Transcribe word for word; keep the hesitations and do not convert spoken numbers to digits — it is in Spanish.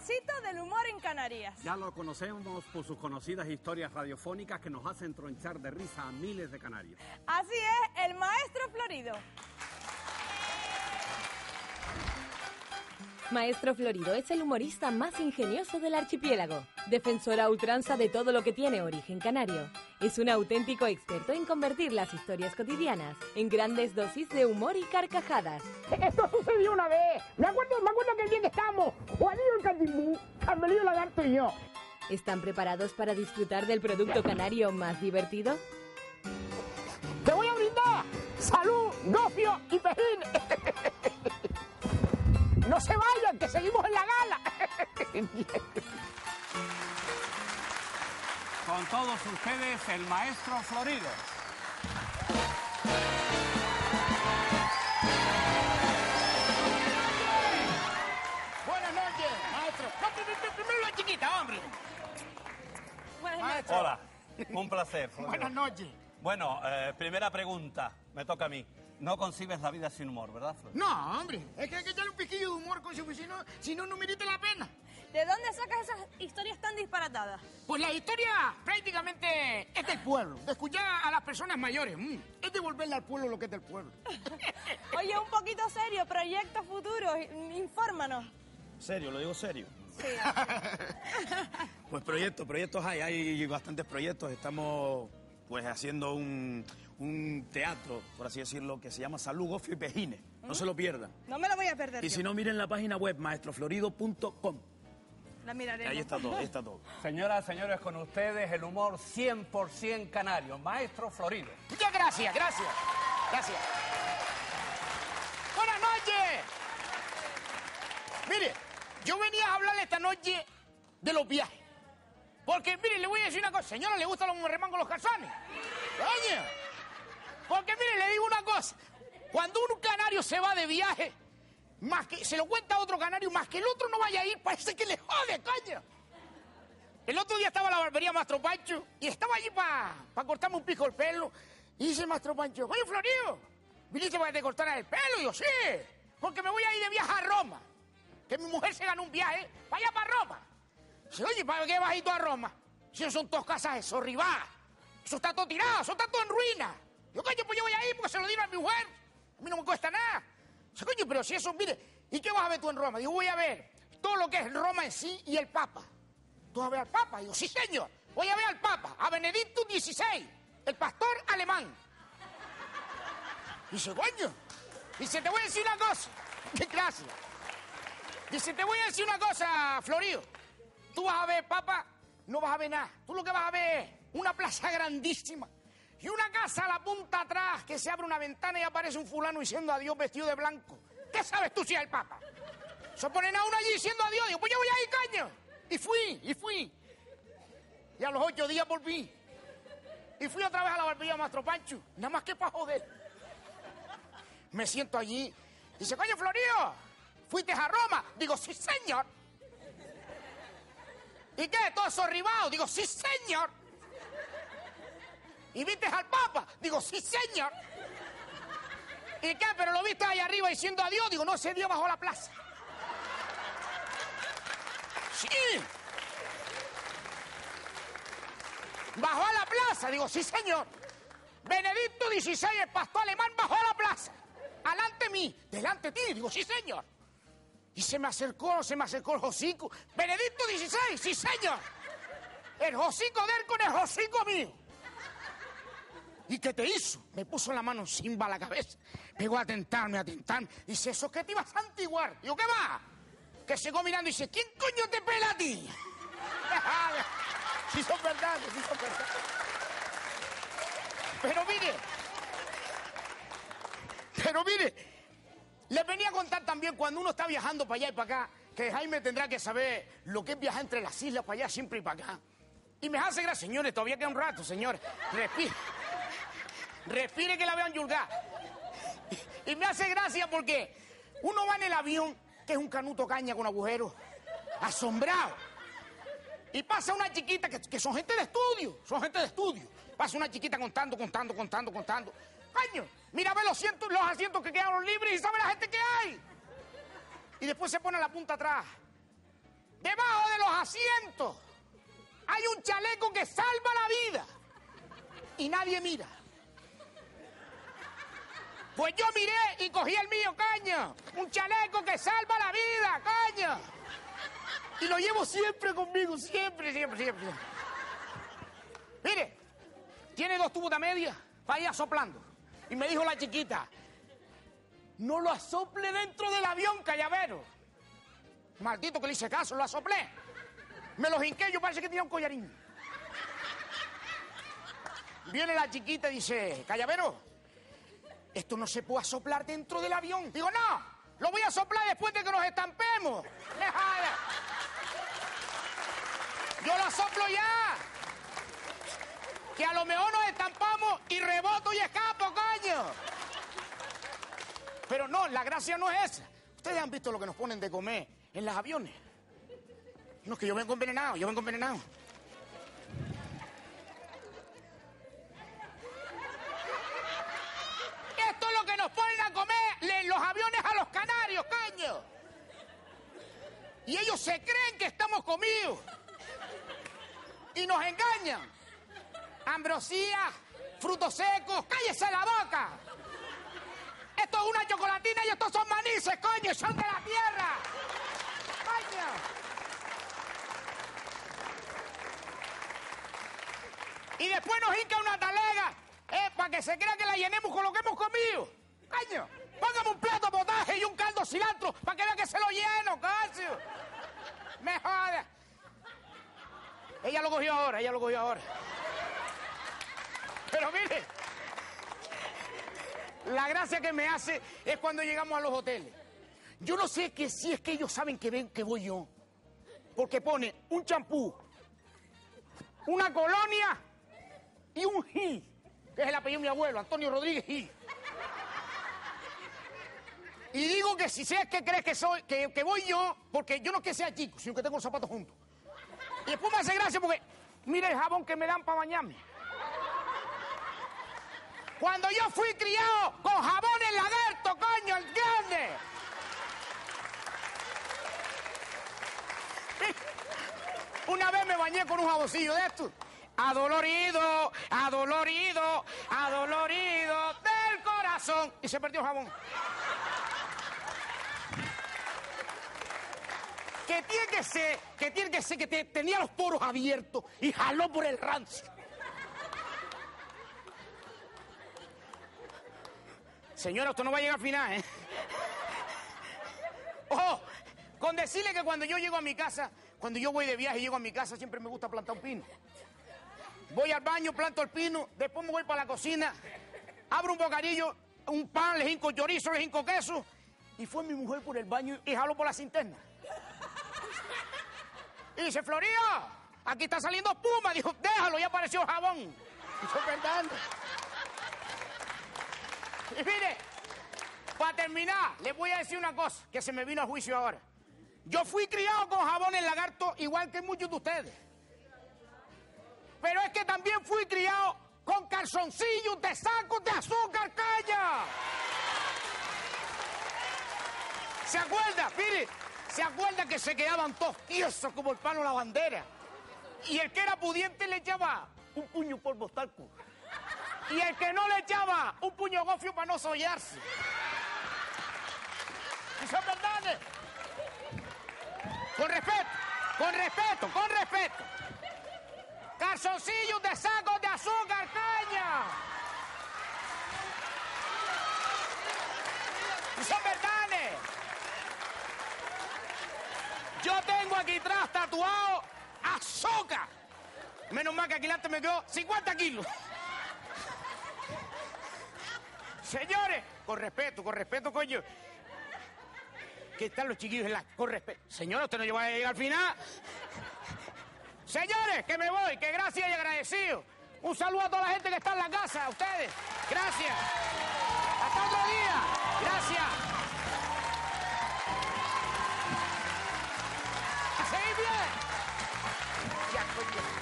reycito del humor en Canarias. Ya lo conocemos por sus conocidas historias radiofónicas que nos hacen tronchar de risa a miles de canarios. Así es, el maestro Florido. Maestro Florido es el humorista más ingenioso del archipiélago, defensor a ultranza de todo lo que tiene origen canario. Es un auténtico experto en convertir las historias cotidianas en grandes dosis de humor y carcajadas. Esto sucedió una vez. Me acuerdo, me acuerdo que el día que estábamos, Juanillo el Candimbú, Carmelillo Lagarto y yo. ¿Están preparados para disfrutar del producto canario más divertido? ¡Te voy a brindar! ¡Salud, gofio y pejín! ¡No se vayan, que seguimos en la gala! Con todos ustedes, el maestro Florido. Buenas noches, maestro. No, primero la chiquita, hombre. Buenas Maestro. Hola, un placer, Florido. Buenas noches. Bueno, eh, primera pregunta, me toca a mí. No concibes la vida sin humor, ¿verdad, Florido? No, hombre, es que hay que echarle un piquillo de humor con su si no, si no, no merece la pena. ¿De dónde sacas esas historias tan disparatadas? Pues la historia prácticamente es del pueblo, de escuchar a las personas mayores. Mm, es devolverle al pueblo lo que es del pueblo. Oye, un poquito serio, proyectos futuros, infórmanos. Serio, lo digo serio. Sí. Pues proyectos, proyectos hay, hay bastantes proyectos. Estamos pues haciendo un, un teatro, por así decirlo, que se llama Salud, Gofio y Pejines. No se lo pierdan. No me lo voy a perder. Y yo. si no, miren la página web maestro florido punto com. La miraremos. Ahí está todo, ahí está todo. Señoras, señores, con ustedes el humor cien por ciento canario, maestro Florido. Muchas gracias, gracias. Gracias. Buenas noches. Mire, yo venía a hablarle esta noche de los viajes. Porque, mire, le voy a decir una cosa. Señora, ¿le gustan los remangos los calzones? Coño. Porque, mire, le digo una cosa. Cuando un canario se va de viaje, más que se lo cuenta a otro canario, más que el otro no vaya a ir, parece que le jode, coño. El otro día estaba en la barbería Mastro Pancho y estaba allí para pa cortarme un pico el pelo. Y dice Mastro Pancho, oye, Florido, ¿viniste para que te cortaras el pelo? Y yo, sí, porque me voy a ir de viaje a Roma. Que mi mujer se ganó un viaje para allá, para Roma. Dice, oye, ¿para qué vas a ir tú a Roma? Si no son dos casas de sorribadas. Eso está todo tirado, eso está todo en ruina. Yo, coño, pues yo voy a ir porque se lo dieron a mi mujer. A mí no me cuesta nada. Dice, coño, pero si eso, mire, ¿y qué vas a ver tú en Roma? Digo, voy a ver todo lo que es Roma en sí y el Papa. ¿Tú vas a ver al Papa? Digo, sí, señor. Voy a ver al Papa, a Benedicto dieciséis, el pastor alemán. Dice, coño. Dice, te voy a decir una cosa. ¡Qué gracia! Dice, te voy a decir una cosa, Florido. Tú vas a ver, Papa, no vas a ver nada. Tú lo que vas a ver es una plaza grandísima y una casa a la punta atrás que se abre una ventana y aparece un fulano diciendo adiós vestido de blanco. ¿Qué sabes tú si es el Papa? Se ponen a uno allí diciendo adiós. Digo, pues yo voy a ir, caño. Y fui, y fui. Y a los ocho días volví. Y fui otra vez a la barbería Mastro Pancho. Nada más que para joder. Me siento allí. Dice, coño, Florido, ¿fuiste a Roma? Digo, sí, señor. ¿Y qué? ¿Todo sorribado? Digo, sí, señor. ¿Y viste al Papa? Digo, sí, señor. ¿Y qué? ¿Pero lo viste ahí arriba diciendo adiós? Digo, no, ese día bajó a la plaza. Sí. Bajó a la plaza. Digo, sí, señor. Benedicto dieciséis, el pastor alemán, bajó a la plaza. Alante mí, delante de ti. Digo, sí, señor. Y se me acercó, se me acercó el hocico. Benedicto dieciséis, sí, señor. El hocico de él con el hocico mío. ¿Y qué te hizo? Me puso la mano encima a la cabeza. Pegó a tentarme, a tentarme. Dice, ¿eso qué te ibas a antiguar? Digo, ¿qué va? Que sigo mirando y dice, ¿quién coño te pela a ti? Sí son verdades, sí son verdades. Pero mire, pero mire, les venía a contar también cuando uno está viajando para allá y para acá, que Jaime tendrá que saber lo que es viajar entre las islas, para allá siempre y para acá. Y me hace gracia, señores, todavía queda un rato, señores. Respire, respire que la vean yulgar. Y me hace gracia porque uno va en el avión, que es un canuto caña con agujeros, asombrado. Y pasa una chiquita, que, que son gente de estudio, son gente de estudio. Pasa una chiquita contando, contando, contando, contando. Caño, mira, ve los asientos, los asientos que quedaron libres y sabe la gente que hay. Y después se pone la punta atrás. debajo de los asientos, hay un chaleco que salva la vida. Y nadie mira. Pues yo miré y cogí el mío, caña. Un chaleco que salva la vida, caña. Y lo llevo siempre conmigo, siempre, siempre, siempre. Mire, tiene dos tubos de media para ir soplando. Y me dijo la chiquita, no lo asople dentro del avión, Callavero. Maldito que le hice caso, lo asoplé. Me lo hinqué, yo parece que tenía un collarín. Viene la chiquita y dice, Callavero, esto no se puede soplar dentro del avión. Digo, no, lo voy a soplar después de que nos estampemos. Me jala. Yo lo soplo ya. Que a lo mejor nos estampamos y reboto y escapo, coño. Pero no, la gracia no es esa. Ustedes han visto lo que nos ponen de comer en los aviones. No, es que yo vengo envenenado, yo vengo envenenado. Esto es lo que nos ponen a comer en los aviones a los canarios, coño. Y ellos se creen que estamos comidos. Y nos engañan. Ambrosía, frutos secos, cállese la boca. Esto es una chocolatina y estos son manices, coño, son de la tierra. Coño. Y después nos hinca una talega, eh, para que se crea que la llenemos con lo que hemos comido. Coño, póngame un plato de potaje y un caldo cilantro para que vea que se lo lleno, coño. Me joda. Ella lo cogió ahora, ella lo cogió ahora. Pero mire, la gracia que me hace es cuando llegamos a los hoteles. Yo no sé que si es que ellos saben que ven que voy yo. Porque pone un champú, una colonia y un Gil, que es el apellido de mi abuelo, Antonio Rodríguez Gil. Y digo que si sé que crees que soy, que, que voy yo, porque yo no es que sea chico, sino que tengo los zapatos juntos. Y después me hace gracia porque, mira el jabón que me dan para bañarme. Cuando yo fui criado con jabón en lagarto, coño, el grande. Una vez me bañé con un jaboncillo de estos. Adolorido, adolorido, adolorido del corazón. Y se perdió el jabón. Que tiene que ser, que tiene que ser que te, tenía los poros abiertos y jaló por el rancio. Señora, usted no va a llegar al final, ¿eh? Ojo, con decirle que cuando yo llego a mi casa, cuando yo voy de viaje y llego a mi casa, siempre me gusta plantar un pino. Voy al baño, planto el pino, después me voy para la cocina, abro un bocadillo, un pan, le hinco chorizo, le hinco queso, y fue mi mujer por el baño y jaló por la cinterna. Y dice, Florío, aquí está saliendo espuma. Dijo, déjalo, ya apareció jabón. Y yo, perdón. Y mire, para terminar, les voy a decir una cosa que se me vino a juicio ahora. Yo fui criado con jabón en lagarto, igual que muchos de ustedes. Pero es que también fui criado con calzoncillos de sacos de azúcar, calla. ¿Se acuerda? Mire, ¿se acuerda que se quedaban todos tiesos como el palo de la bandera? Y el que era pudiente le echaba un puño por talco. Y el que no le echaba un puño gofio para no sollarse. ¿Y son verdades? Con respeto, con respeto, con respeto. Calzoncillos de sacos de azúcar, caña. ¿Y son verdades? Yo tengo aquí atrás tatuado azúcar. Menos mal que aquí antes me quedó cincuenta kilos. Señores, con respeto, con respeto, coño. ¿Qué están los chiquillos en la...? Con respeto. Señora, usted no llega a llegar al final. Señores, que me voy, que gracias y agradecido. Un saludo a toda la gente que está en la casa, a ustedes. Gracias. Hasta otro día. Gracias. ¿A seguir bien? Ya, coño.